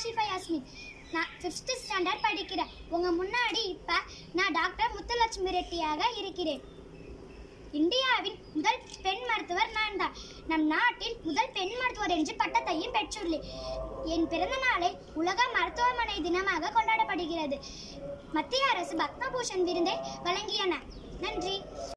ஆஷிஃபா யாஸ்மின். நான் 5th standard படிக்கிறேன். உங்க முன்னாடி இப்ப நான் டாக்டர் முத்துலட்சுமி ரெட்டியாக இருக்கிறேன். இந்தியாவின் முதல் பெண் மருத்துவர் நான் தான். நம் நாட்டில் முதல் பெண் மருத்துவர் என்று பட்டத்தையும் பெற்றுள்ளேன். என் பிறந்த நாளை உலக மருத்துவமனை தினமாக கொண்டாடப்படுகிறது. மத்திய அரசு பத்மபூஷன் விருதை வழங்கியன. நன்றி.